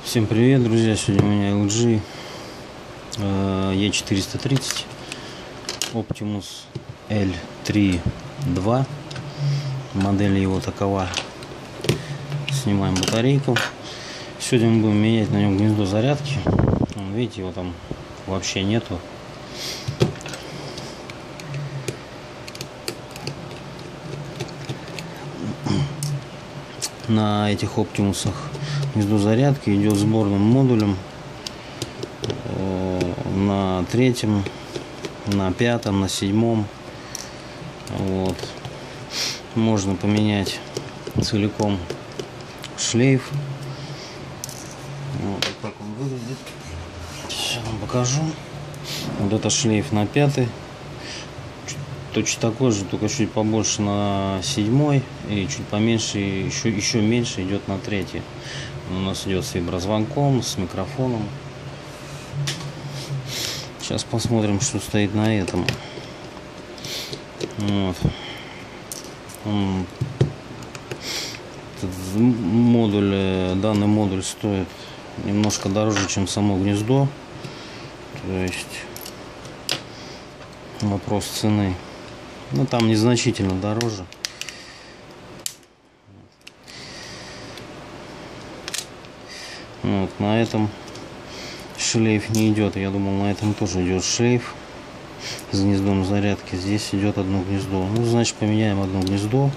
Всем привет, друзья! Сегодня у меня LG E430 Optimus L3.2. Модель его такова. Снимаем батарейку. Сегодня мы будем менять на нем гнездо зарядки. Видите, его там вообще нету. На этих Оптимусах гнездо зарядки идет сборным модулем на третьем, на пятом, на седьмом. Вот. Можно поменять целиком шлейф. Вот так он выглядит. Сейчас вам покажу. Вот это шлейф на пятый. Точно такой же, только чуть побольше на седьмой и чуть поменьше, еще меньше идет на третий. Он у нас идет с виброзвонком, с микрофоном. Сейчас посмотрим, что стоит на этом. Вот. Данный модуль стоит немножко дороже, чем само гнездо. То есть вопрос цены. Но там незначительно дороже. Вот, на этом шлейф не идет. Я думал, на этом тоже идет шлейф с гнездом зарядки. Здесь идет одно гнездо. Ну, значит, поменяем одно гнездо.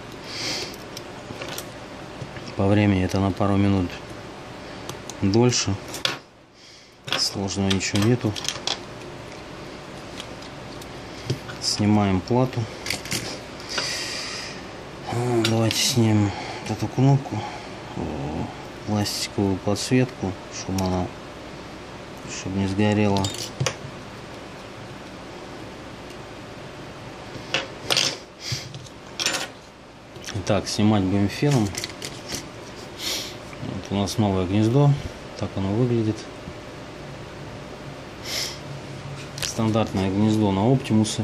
По времени это на пару минут дольше. Сложного ничего нету. Снимаем плату. Давайте снимем вот эту кнопку, пластиковую подсветку, чтобы не сгорела. Итак, снимать будем феном. Вот у нас новое гнездо, так оно выглядит. Стандартное гнездо на Оптимусы.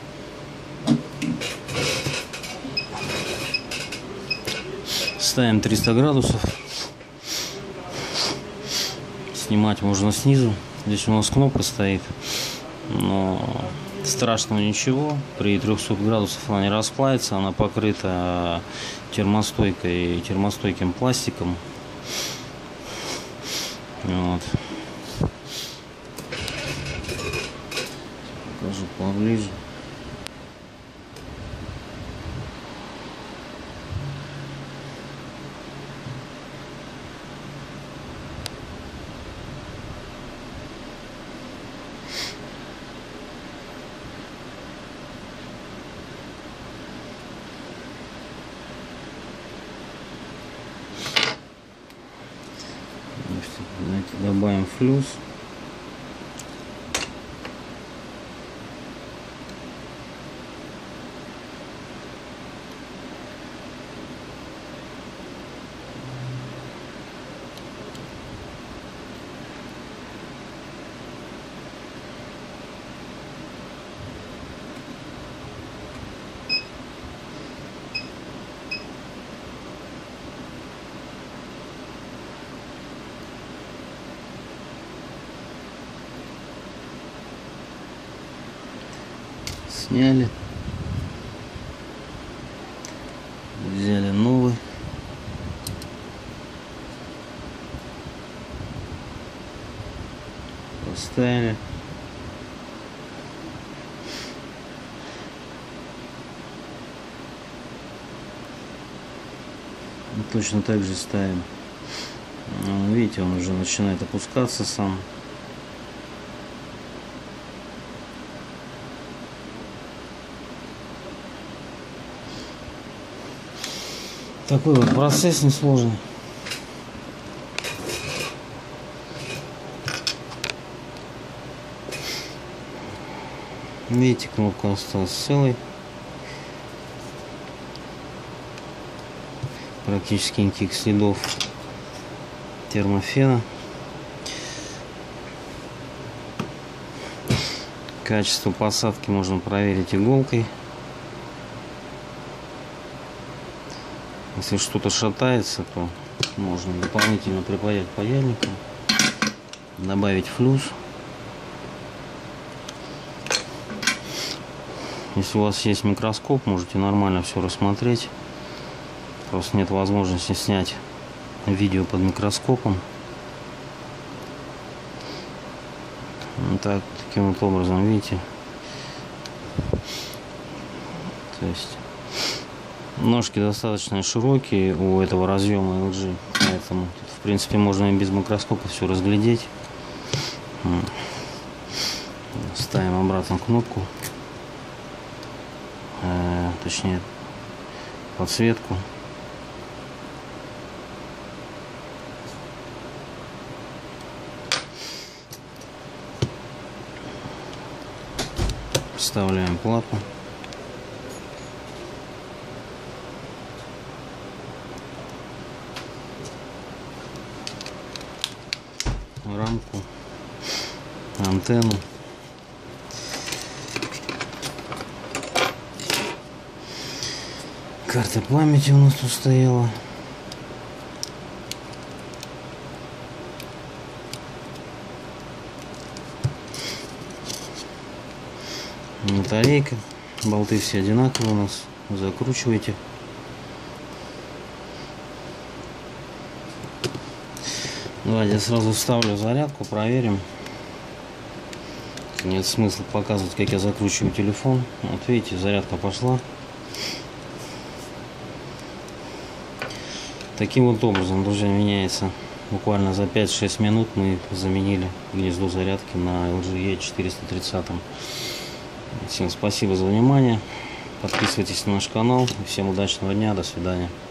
Ставим 300 градусов. Снимать можно снизу. Здесь у нас кнопка стоит, но страшного ничего. При 300 градусах она не расплавится. Она покрыта термостойким пластиком. Вот. Покажу поближе. Добавим флюс. Сняли, взяли новый, поставили, и точно так же ставим. Видите, он уже начинает опускаться сам. Такой вот процесс несложный. Видите, кнопка осталась целой. Практически никаких следов термофена. Качество посадки можно проверить иголкой. Если что-то шатается, то можно дополнительно припаять паяльником. добавить флюс. Если у вас есть микроскоп, можете нормально все рассмотреть. Просто нет возможности снять видео под микроскопом. Вот так, таким вот образом, видите. То есть ножки достаточно широкие у этого разъема LG, поэтому тут, в принципе, можно и без микроскопа все разглядеть. Ставим обратно кнопку, точнее подсветку. Вставляем плату. Рамку, антенну. Карта памяти у нас тут стояла. Батарейка. Болты все одинаковые у нас. Закручивайте. Давайте я сразу вставлю зарядку, проверим. Нет смысла показывать, как я закручиваю телефон. Вот видите, зарядка пошла. Таким вот образом, друзья, меняется. Буквально за 5-6 минут мы заменили гнездо зарядки на LG E430. Всем спасибо за внимание. Подписывайтесь на наш канал. Всем удачного дня. До свидания.